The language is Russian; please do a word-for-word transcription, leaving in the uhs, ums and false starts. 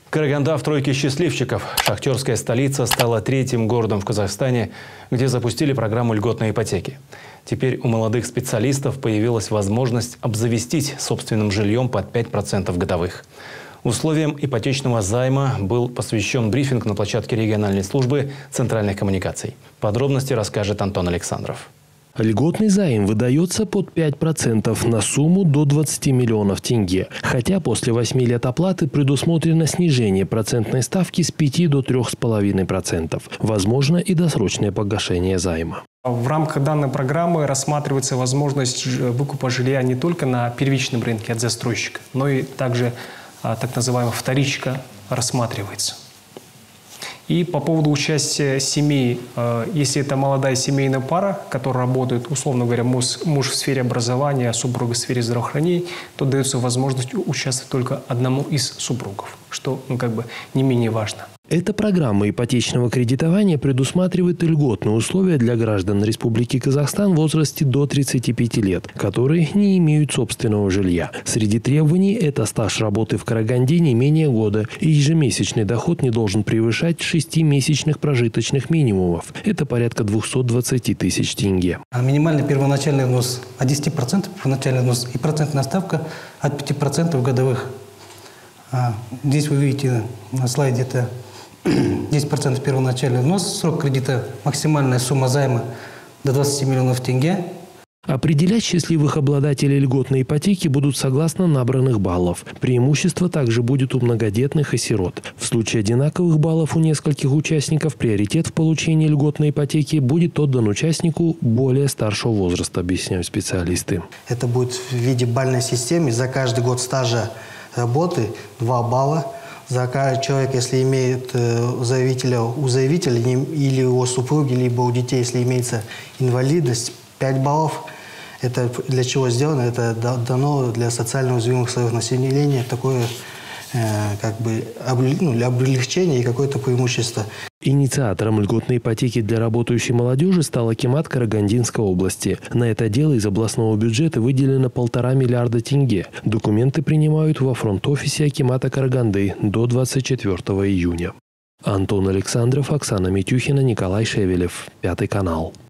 Караганда в тройке счастливчиков. Шахтерская столица стала третьим городом в Казахстане, где запустили программу льготной ипотеки. Теперь у молодых специалистов появилась возможность обзавестись собственным жильем под пять процентов годовых. Условиям ипотечного займа был посвящен брифинг на площадке региональной службы центральных коммуникаций. Подробности расскажет Антон Александров. Льготный займ выдается под пять процентов на сумму до двадцати миллионов тенге. Хотя после восьми лет оплаты предусмотрено снижение процентной ставки с пяти до трёх с половиной процентов. Возможно и досрочное погашение займа. В рамках данной программы рассматривается возможность выкупа жилья не только на первичном рынке от застройщика, но и также так называемая вторичка рассматривается. И по поводу участия семей, если это молодая семейная пара, которая работает, условно говоря, муж, муж в сфере образования, супруга в сфере здравоохранения, то дается возможность участвовать только одному из супругов, что ну, как бы не менее важно. Эта программа ипотечного кредитования предусматривает льготные условия для граждан Республики Казахстан в возрасте до тридцати пяти лет, которые не имеют собственного жилья. Среди требований – это стаж работы в Караганде не менее года, и ежемесячный доход не должен превышать шести месячных прожиточных минимумов. Это порядка двухсот двадцати тысяч тенге. Минимальный первоначальный взнос от десяти процентов первоначальный взнос и процентная ставка от пяти процентов годовых. Здесь вы видите на слайде это десять процентов первоначальный взнос, срок кредита, максимальная сумма займа до двадцати миллионов тенге. Определять счастливых обладателей льготной ипотеки будут согласно набранных баллов. Преимущество также будет у многодетных и сирот. В случае одинаковых баллов у нескольких участников приоритет в получении льготной ипотеки будет отдан участнику более старшего возраста, объясняют специалисты. Это будет в виде бальной системы. За каждый год стажа работы два балла. За каждый человек, если имеет заявителя, у заявителя или у супруги, либо у детей, если имеется инвалидность, пять баллов. Это для чего сделано? Это дано для социально уязвимых слоев населения такое э, как бы ну, для облегчения и какое-то преимущество. Инициатором льготной ипотеки для работающей молодежи стал акимат Карагандинской области. На это дело из областного бюджета выделено полтора миллиарда тенге. Документы принимают во фронт-офисе акимата Караганды до двадцать четвёртого июня. Антон Александров, Оксана Митюхина, Николай Шевелев. Пятый канал.